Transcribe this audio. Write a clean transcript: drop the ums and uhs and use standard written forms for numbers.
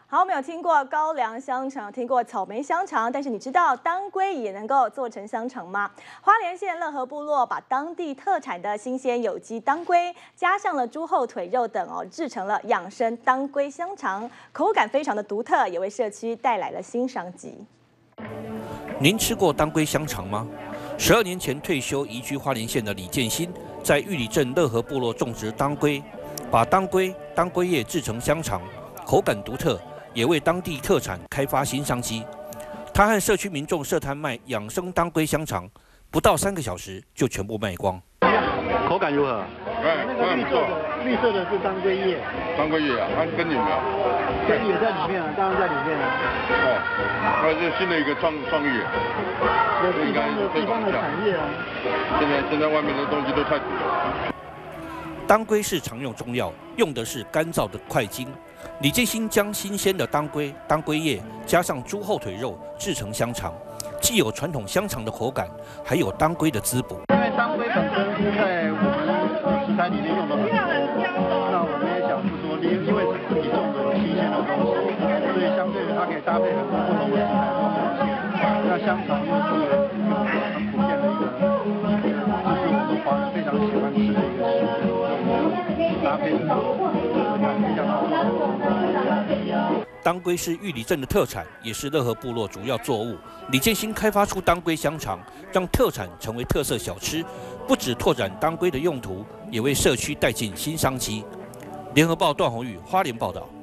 好，我们有听过高粱香肠，听过草莓香肠，但是你知道当归也能够做成香肠吗？花莲县乐和部落把当地特产的新鲜有机当归，加上了猪后腿肉等制成了养生当归香肠，口感非常的独特，也为社区带来了新商机。 您吃过当归香肠吗？12年前退休移居花莲县的李建新，在玉里镇乐和部落种植当归，把当归叶制成香肠，口感独特。 也为当地特产开发新商机。他和社区民众设摊卖养生当归香肠，不到3个小时就全部卖光。 口感如何？ 那个绿色的是当归叶。当归叶啊，它根有没有？根也在里面啊，当然在里面啊。哦，那是新的一个创意。地方的产业啊。现在外面的东西都太土了。 当归是常用中药，用的是干燥的块茎。 李建新将新鲜的当归叶加上猪后腿肉制成香肠，既有传统香肠的口感，还有当归的滋补。 因为当归本身是在我们食材里面用的很多，那我们也想是说，因为是自己种的新鲜的东西，所以相对于它可以搭配很多不同的食材做呈现。那香肠又是很普遍的一个，就是我们华人非常喜欢吃的一个食物，搭配的非常好。 当归是玉里镇的特产，也是乐和部落主要作物。李建新开发出当归香肠，让特产成为特色小吃，不只拓展当归的用途，也为社区带进新商机。联合报段宏宇花莲报道。